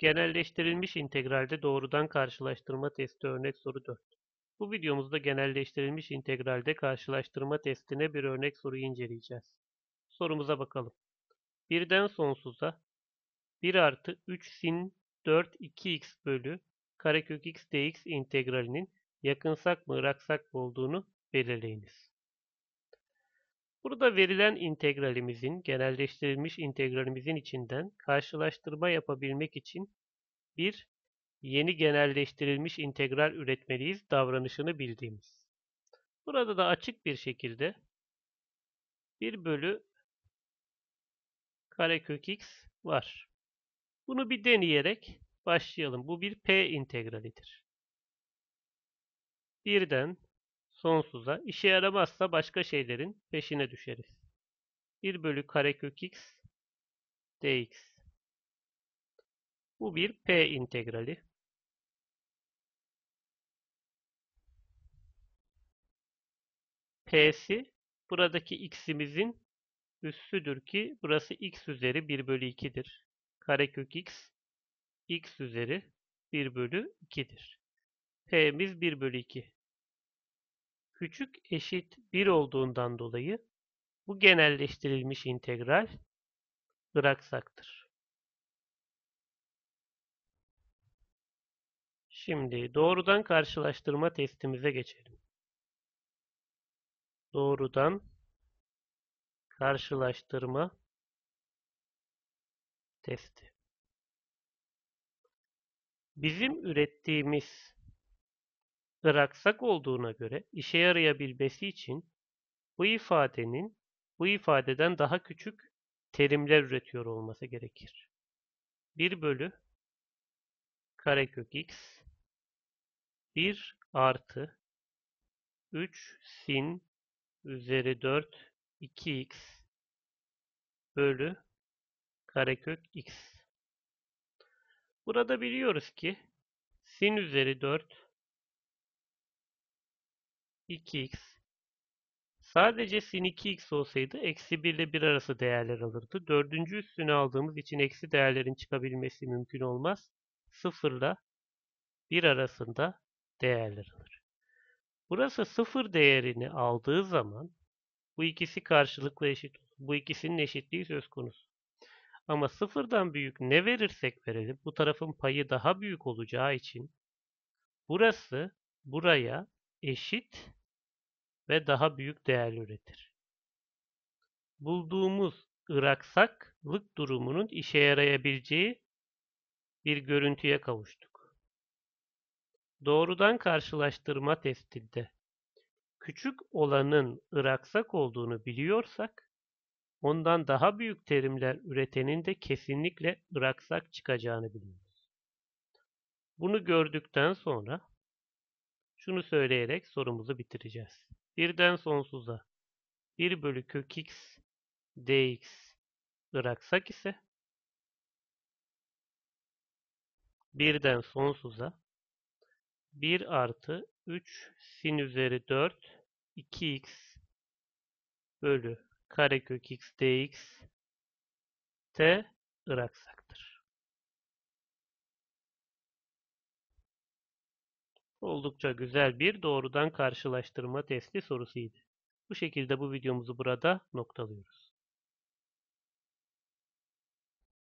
Genelleştirilmiş integralde doğrudan karşılaştırma testi örnek soru 4. Bu videomuzda genelleştirilmiş integralde karşılaştırma testine bir örnek soruyu inceleyeceğiz. Sorumuza bakalım. Birden sonsuza 1 artı 3 sin 4 2x bölü karekök x dx integralinin yakınsak mı ıraksak mı olduğunu belirleyiniz. Burada verilen integralimizin, genelleştirilmiş integralimizin içinden karşılaştırma yapabilmek için bir yeni genelleştirilmiş integral üretmeliyiz davranışını bildiğimiz. Burada da açık bir şekilde 1 bölü karekök x var. Bunu bir deneyerek başlayalım. Bu bir p integralidir. Birden sonsuza işe yaramazsa başka şeylerin peşine düşeriz. 1 bölü karekök x dx. Bu bir p integrali. P'si buradaki x'imizin üssüdür ki burası x üzeri 1 bölü 2'dir. Karekök x, x üzeri 1 bölü 2'dir. P'miz 1 bölü 2. Küçük eşit 1 olduğundan dolayı bu genelleştirilmiş integral bıraksaktır. Şimdi doğrudan karşılaştırma testimize geçelim. Doğrudan karşılaştırma testi. Bizim ürettiğimiz bıraksak olduğuna göre işe yarayabilmesi için bu ifadeden daha küçük terimler üretiyor olması gerekir. 1 bölü karekök x 1 artı 3 sin üzeri 4 2x bölü karekök x. Burada biliyoruz ki sin üzeri 4 2x sadece sin 2x olsaydı eksi 1 ile 1 arası değerler alırdı. Dördüncü üssünü aldığımız için eksi değerlerin çıkabilmesi mümkün olmaz. 0 ile 1 arasında değerler alır. Burası 0 değerini aldığı zaman bu ikisi karşılıklı eşit olur. Bu ikisinin eşitliği söz konusu. Ama sıfırdan büyük ne verirsek verelim bu tarafın payı daha büyük olacağı için burası buraya eşit ve daha büyük değerli üretir. Bulduğumuz ıraksaklık durumunun işe yarayabileceği bir görüntüye kavuştuk. Doğrudan karşılaştırma testinde küçük olanın ıraksak olduğunu biliyorsak ondan daha büyük terimler üretenin de kesinlikle ıraksak çıkacağını biliyoruz. Bunu gördükten sonra şunu söyleyerek sorumuzu bitireceğiz. Birden sonsuza 1 bölü kök x dx ıraksak ise birden sonsuza 1 artı 3 sin üzeri 4 2x bölü karekök x dx t ıraksaktır. Oldukça güzel bir doğrudan karşılaştırma testi sorusuydu. Bu şekilde bu videomuzu burada noktalıyoruz.